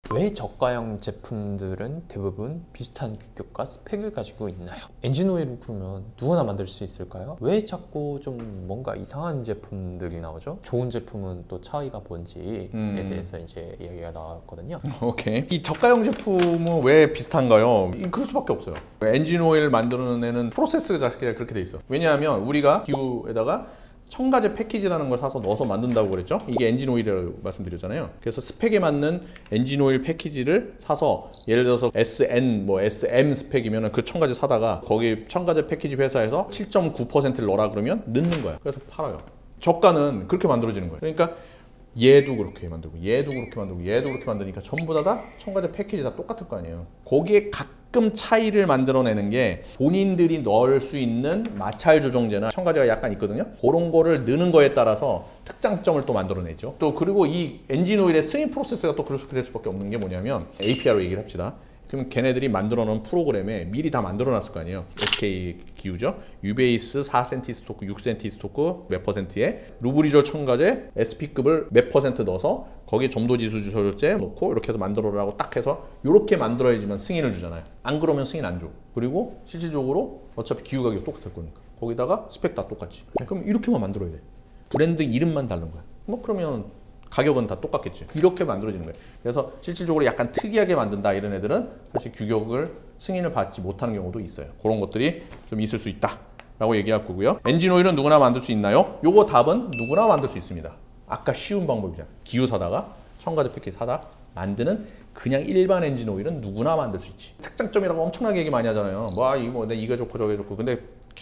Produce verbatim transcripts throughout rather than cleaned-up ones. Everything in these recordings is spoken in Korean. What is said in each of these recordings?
왜 저가형 제품들은 대부분 비슷한 규격과 스펙을 가지고 있나요? 엔진 오일을 그러면 누구나 만들 수 있을까요? 왜 자꾸 좀 뭔가 이상한 제품들이 나오죠? 좋은 제품은 또 차이가 뭔지에 음. 대해서 이제 이야기가 나왔거든요. 오케이. 이 저가형 제품은 왜 비슷한가요? 그럴 수밖에 없어요. 엔진 오일 만들어내는 프로세스 자체가 그렇게 돼 있어. 왜냐하면 우리가 기후에다가 첨가제 패키지라는 걸 사서 넣어서 만든다고 그랬죠? 이게 엔진 오일이라고 말씀드렸잖아요. 그래서 스펙에 맞는 엔진 오일 패키지를 사서 예를 들어서 에스엔, 뭐 에스엠 스펙이면 그 첨가제 사다가 거기 첨가제 패키지 회사에서 칠 점 구 퍼센트를 넣어라 그러면 넣는 거야. 그래서 팔아요. 저가는 그렇게 만들어지는 거예요. 그러니까 얘도 그렇게 만들고 얘도 그렇게 만들고 얘도 그렇게 만드니까 전부 다, 다 첨가제 패키지 다 똑같을 거 아니에요. 거기에 가끔 차이를 만들어내는 게 본인들이 넣을 수 있는 마찰 조정제나 첨가제가 약간 있거든요. 그런 거를 넣는 거에 따라서 특장점을 또 만들어내죠. 또 그리고 이 엔진 오일의 승인 프로세스가 또 그럴 수밖에 없는 게 뭐냐면 에이피아이로 얘기를 합시다. 그럼 걔네들이 만들어 놓은 프로그램에 미리 다 만들어 놨을 거 아니에요. 에스케이 기후죠. 유베이스 사 센티 스토크, 육 센티 스토크 몇 퍼센트에 루브리졸 첨가제 에스피급을 몇 퍼센트 넣어서 거기에 점도지수 조절제 넣고 이렇게 해서 만들어라고 딱 해서 이렇게 만들어야지만 승인을 주잖아요. 안 그러면 승인 안 줘. 그리고 실질적으로 어차피 기후 가격 똑같을 거니까 거기다가 스펙 다 똑같지. 그럼 이렇게만 만들어야 돼. 브랜드 이름만 다른 거야. 뭐 그러면 가격은 다 똑같겠지. 이렇게 만들어지는 거예요. 그래서 실질적으로 약간 특이하게 만든다 이런 애들은 사실 규격을 승인을 받지 못하는 경우도 있어요. 그런 것들이 좀 있을 수 있다 라고 얘기할 거고요. 엔진 오일은 누구나 만들 수 있나요? 요거 답은 누구나 만들 수 있습니다. 아까 쉬운 방법이잖아. 기후 사다가 첨가제 패키지 사다 만드는 그냥 일반 엔진 오일은 누구나 만들 수 있지. 특장점이라고 엄청나게 얘기 많이 하잖아요. 뭐 이거 뭐 이거 좋고 저게 좋고. 근데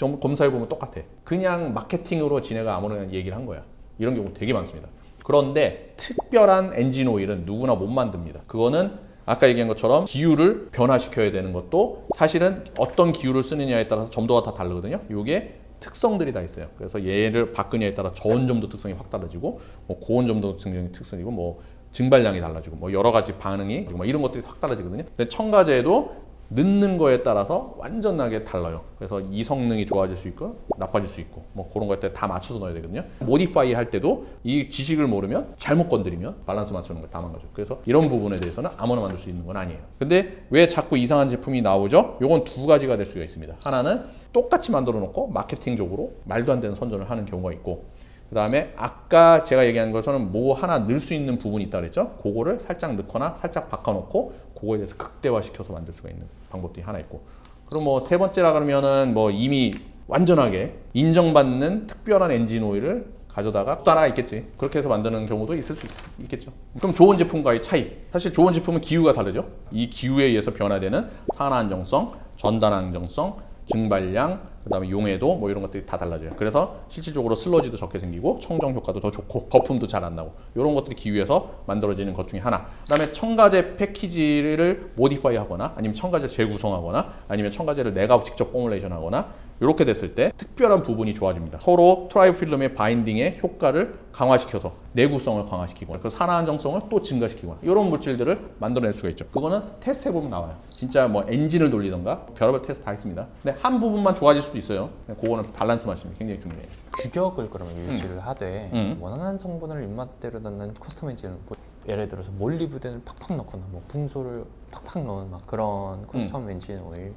검사해보면 똑같아. 그냥 마케팅으로 지네가 아무런 얘기를 한 거야. 이런 경우 되게 많습니다. 그런데 특별한 엔진 오일은 누구나 못 만듭니다. 그거는 아까 얘기한 것처럼 기후를 변화시켜야 되는 것도 사실은 어떤 기후를 쓰느냐에 따라서 점도가 다 다르거든요. 이게 특성들이 다 있어요. 그래서 얘를 바꾸냐에 따라 저온 점도 특성이 확 달라지고 뭐 고온 점도 특성이고 뭐 증발량이 달라지고 뭐 여러 가지 반응이 뭐 이런 것들이 확 달라지거든요. 근데 첨가제도 넣는 거에 따라서 완전하게 달라요. 그래서 이 성능이 좋아질 수 있고 나빠질 수 있고 뭐 그런 것들 다 맞춰서 넣어야 되거든요. 모디파이 할 때도 이 지식을 모르면 잘못 건드리면 밸런스 맞추는 거 다 망가져. 그래서 이런 부분에 대해서는 아무나 만들 수 있는 건 아니에요. 근데 왜 자꾸 이상한 제품이 나오죠? 요건 두 가지가 될 수가 있습니다. 하나는 똑같이 만들어 놓고 마케팅적으로 말도 안 되는 선전을 하는 경우가 있고, 그 다음에 아까 제가 얘기한 것처럼 뭐 하나 넣을 수 있는 부분이 있다 그랬죠? 그거를 살짝 넣거나 살짝 바꿔놓고 그거에 대해서 극대화시켜서 만들 수가 있는 방법들이 하나 있고, 그럼 뭐 세 번째라 그러면은 뭐 이미 완전하게 인정받는 특별한 엔진 오일을 가져다가 또 하나 있겠지. 그렇게 해서 만드는 경우도 있을 수 있, 있겠죠. 그럼 좋은 제품과의 차이. 사실 좋은 제품은 기후가 다르죠. 이 기후에 의해서 변화되는 산화 안정성, 전단 안정성, 증발량, 그 다음에 용해도 뭐 이런 것들이 다 달라져요. 그래서 실질적으로 슬러지도 적게 생기고 청정 효과도 더 좋고 거품도 잘 안 나고 이런 것들이 기후에서 만들어지는 것 중에 하나. 그 다음에 첨가제 패키지를 모디파이 하거나 아니면 첨가제 재구성하거나 아니면 첨가제를 내가 직접 포뮬레이션 하거나 이렇게 됐을 때 특별한 부분이 좋아집니다. 서로 트라이필름의 바인딩의 효과를 강화시켜서 내구성을 강화시키거나 그 산화 안정성을 또 증가시키거나 이런 물질들을 만들어낼 수가 있죠. 그거는 테스트 해보면 나와요. 진짜 뭐 엔진을 돌리던가 별의별 테스트 다 있습니다. 근데 한 부분만 좋아질 수도 있어요. 그거는 밸런스 맞추는 게 굉장히 중요해요. 규격을 그러면 유지를 음. 하되 음. 원하는 성분을 입맛대로 넣는 커스텀 엔진을 뭐 예를 들어서 몰리브덴을 팍팍 넣거나 뭐 붕소를 팍팍 넣은 막 그런 커스텀 음. 엔진 오일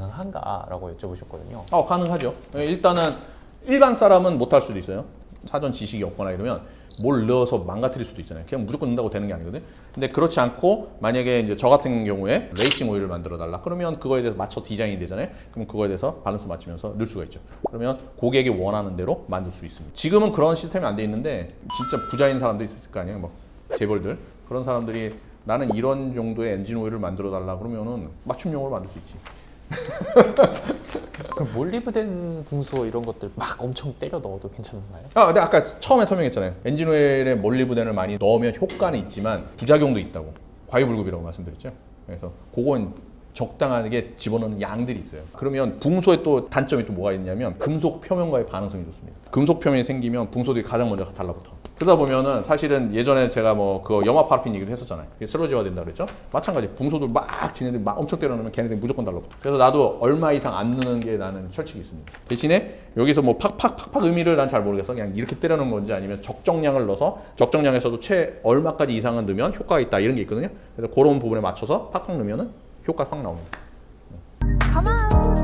가능한가라고 여쭤보셨거든요. 어, 가능하죠. 일단은 일반 사람은 못할 수도 있어요. 사전 지식이 없거나 이러면 뭘 넣어서 망가뜨릴 수도 있잖아요. 그냥 무조건 넣는다고 되는 게 아니거든. 근데 그렇지 않고 만약에 이제 저 같은 경우에 레이싱 오일을 만들어 달라. 그러면 그거에 대해서 맞춰 디자인이 되잖아요. 그럼 그거에 대해서 밸런스 맞추면서 넣을 수가 있죠. 그러면 고객이 원하는 대로 만들 수 있습니다. 지금은 그런 시스템이 안 돼 있는데 진짜 부자인 사람도 있을 거 아니에요. 뭐 재벌들 그런 사람들이 나는 이런 정도의 엔진 오일을 만들어 달라 그러면은 맞춤형으로 만들 수 있지. 그럼 몰리브덴 붕소 이런 것들 막 엄청 때려 넣어도 괜찮은가요? 아, 근데 아까 처음에 설명했잖아요. 엔진 오일에 몰리브덴을 많이 넣으면 효과는 있지만 부작용도 있다고. 과유불급이라고 말씀드렸죠. 그래서 그건 적당하게 집어넣는 양들이 있어요. 그러면 붕소의 또 단점이 또 뭐가 있냐면 금속 표면과의 반응성이 좋습니다. 금속 표면이 생기면 붕소들이 가장 먼저 달라붙어. 그러다 보면은 사실은 예전에 제가 뭐 그 염화 파라핀 얘기를 했었잖아요. 이게 슬러지화 된다 그랬죠? 마찬가지 붕소들 막 지네들 막 엄청 때려넣으면 걔네들이 무조건 달라붙어. 그래서 나도 얼마 이상 안 넣는 게 나는 철칙이 있습니다. 대신에 여기서 뭐 팍팍 팍팍 의미를 난 잘 모르겠어. 그냥 이렇게 때려넣은 건지 아니면 적정량을 넣어서 적정량에서도 최 얼마까지 이상은 넣으면 효과가 있다 이런 게 있거든요. 그래서 그런 부분에 맞춰서 팍팍 넣으면은 효과 확 나옵니다. Come on.